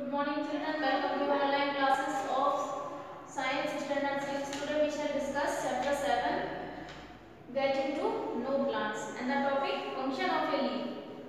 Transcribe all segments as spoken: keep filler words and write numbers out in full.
Good morning children, welcome to online classes of Science Standard six. Today we shall discuss chapter seven, Getting to Know Plants, and the topic function of a leaf.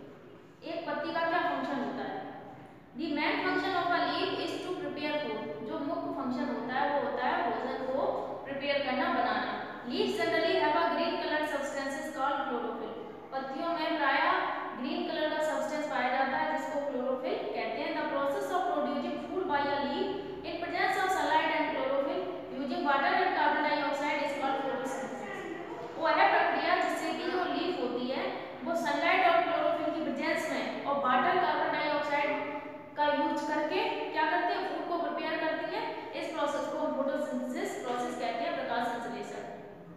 एक पत्ती का क्या function होता है? The main function of a leaf is to prepare food. जो मुख्य function होता है वो होता है भोजन को प्रिपेयर करना, बनाना. Leaves generally have a green colored substance called chlorophyll. पत्तियों में प्रायः ग्रीन कलर का सब्सटेंस पाया जाता है जिसको क्लोरोफिल कहते हैं. The process of producing food by a leaf in presence of sunlight and chlorophyll using water and carbon dioxide is called photosynthesis. वो है प्रक्रिया जिससे कि जो लीफ होती है वो सनलाइट और क्लोरोफिल की प्रेजेंस में और वाटर कार्बन डाइऑक्साइड का यूज करके क्या करते हैं, फूड को प्रिपेयर करती है. इस प्रोसेस को हम फोटोसिंथेसिस प्रोसेस कहते हैं, प्रकाश संश्लेषण.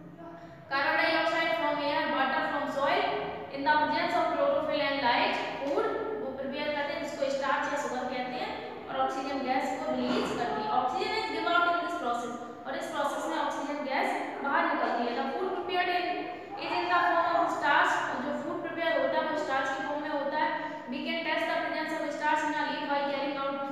Carbon dioxide from air, water from soil in the presence of chlorophyll and light food वो प्रिपेयर करते हैं जिसको स्टार्च या शुगर कहते हैं, और ऑक्सीजन गैस को रिलीज करती है. Oxygen is given out in this process, और इस प्रोसेस में ऑक्सीजन गैस बाहर निकलती है. The food prepared in is in the form of starch. जो फूड प्रिपेयर होता है वो स्टार्च की फॉर्म में होता है. We can test the presence of starch in a leaf by carrying out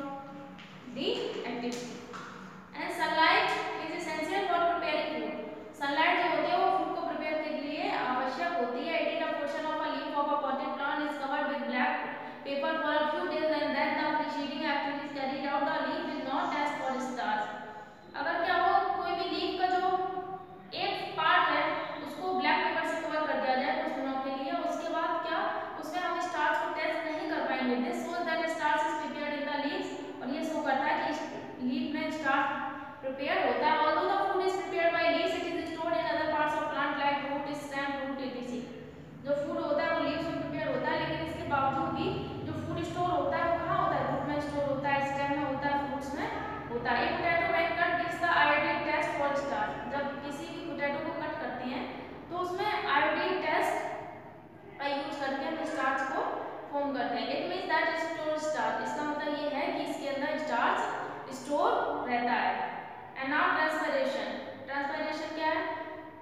the activity. And sunlight is essential for preparing food. Sunlight जो होती है वो फूड को प्रिपेयर के लिए आवश्यक होती है. It is a portion of a leaf of a potted plant is covered with black paper for a few days and then the preceding activities carried out. The leaf is not test for starch. अगर क्या हो कोई भी leaf का जो एक part है उसको ब्लैक पेपर से कवर कर दिया जाए कुछ दिनों के लिए, उसके बाद क्या उसमें हम स्टार्च को टेस्ट नहीं कर पाएंगे. This shows that starch is prepared in the leaves, और ये शो करता है कि लीफ में स्टार्च प्रिपेयर होता है. although the food is prepared by leaves it is stored in other parts of plant like root, stem, root et cetera. जो food होता है वो लीव्स में प्रिपेयर होता है, लेकिन इसके बावजूद भी जो फूड स्टोर होता है वो कहाँ होता है, रूट में स्टोर होता है, स्टेम में होता है, फ्रूट्स में होता है. एक potato when cut gives the iodine test for starch. जब किसी भी पोटैटो को कट करते हैं तो उसमें आयोडीन टेस्ट का यूज करके हम स्टार्च को फॉर्म करते हैं. It means that store starch. इसका मतलब ये है कि इसके अंदर स्टार्च स्टोर रहता है. And now transpiration. ट्रांसपिरेशन क्या है?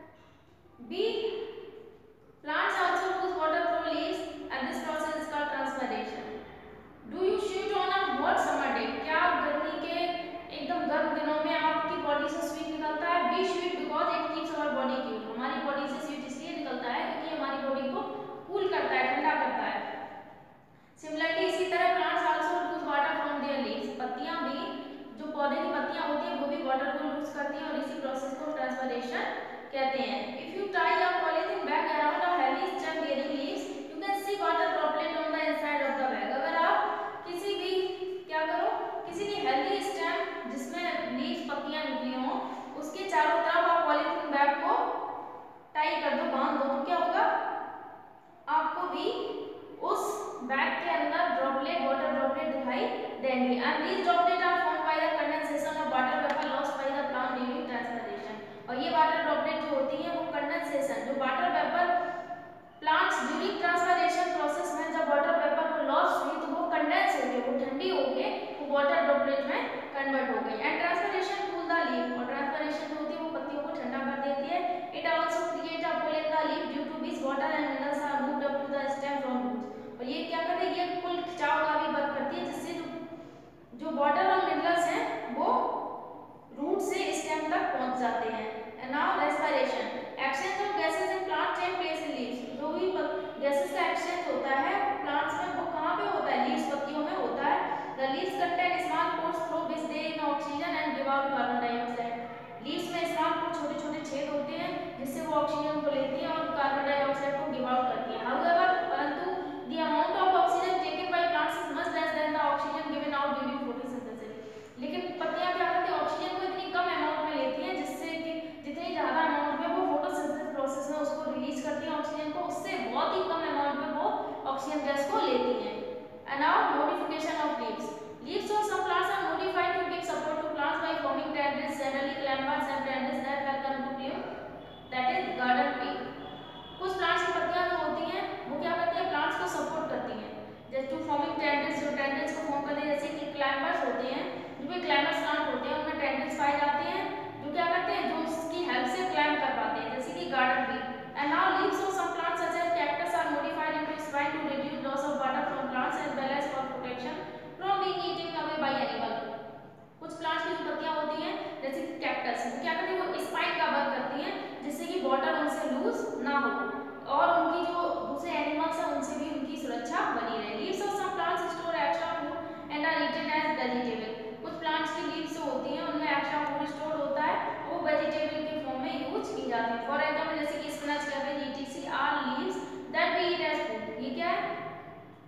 Be plants also lose water through leaves and this process is called transpiration. Do you sweat on a hot summer day? क्या गर्मी के एकदम गर्म दिनों में आपकी बॉडी से स्वीट निकलता है? Be sweat because it keeps our body cool. हमारी बॉडी से स्वीट इसलिए निकलता है क्योंकि हमारी बॉडी को कूल करता है, ठंडा करता है. Similarly इसी तरह plants also lose water from their leaves. पत्तियां भी, जो पौधे की पत्तियां होती हैं वो भी वाटर को लूज करती हैं और इसी प्रोसेस को ट्रांसपिरेशन कहते हैं. If you tie a polythene bag around a healthy stem bearing leaves, you can see water droplet on the inside of the bag. अगर आप किसी भी क्या करो किसी भी हेल्दी स्टेम जिसमें लीव्स पत्तियां निकली हों उसके चारों तरफ आप पॉलीथीन बैग को टाई कर दो, बांध दो, तो क्या होगा आपको भी उस बैग के अंदर ड्रॉपलेट वाटर ड्रॉपलेट दिखाई देंगे. And these droplets are formed by the condensation of water vapor lost by the plant during transpiration. और ये वाटर ड्रॉपलेट जो होती है वो कंडेंसेशन, जो water vapour plants during transpiration process में जब वाटर वेपर को लॉस हुई तो वो कंडेंस हो गए, वो ठंडी हो गए, वो वाटर ड्रॉपलेट में कन्वर्ट हो गई. And transpiration cool the leaf. और ट्रांसपिरेशन जो होती है वो पत्तियों को ठंडा कर देती है. It also create a pull in the leaf due to which water and minerals are moved up to the stem from roots. और ये क्या करती है, ये पुल खिंचाव का भी वर्क करती है जिससे जो जो वाटर और मिनरल्स हैं वो रूट से स्टेम तक पहुंच जाते हैं. And now respiration. Exchange of gases in plant take place in leaves. जो भी गैसेस का एक्सचेंज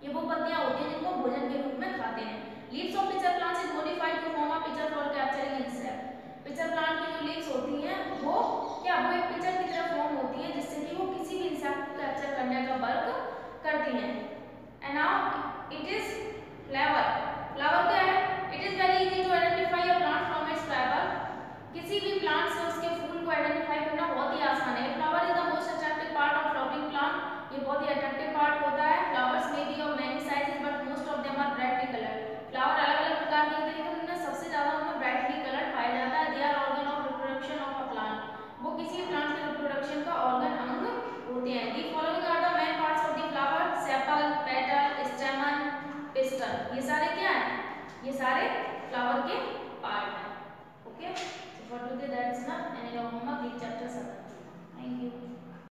ये वो पत्तियां होती हैं जिनको भोजन के रूप में खाते हैं। Leaves of pitcher plants is modified to form a pitcher for capturing insect. Pitcher plant की जो लीव्स होती हैं वो क्या वो एक पिचर की तरह फॉर्म होती है जिससे कि वो किसी भी इंसेक्ट को कैप्चर करने का वर्क करती हैं। And now it is flower. Flower क्या है? It is very easy to identify a plant from its flower. किसी भी प्लांट से उसके फूल को आइडेंटिफाई करना बहुत ही आसान है। Flower is the most attractive part of flowering plant. ये बहुत ही अट्रैक्टिव पार्ट होता है। Flowers may be of many sizes but most of them are brightly coloured. Flower अलग अलग प्रकार के होते हैं लेकिन उनमें सबसे ज्यादा उनमें ब्राइटली कलर्ड पाया जाता है। They are organ of reproduction of a plant. वो किसी प्लांट के रिप्रोडक्शन का ऑर्गन अंग होते हैं। The following are the main parts of the flower: sepal, petal, stamen, pistil. ये सारे क्या है? ये सारे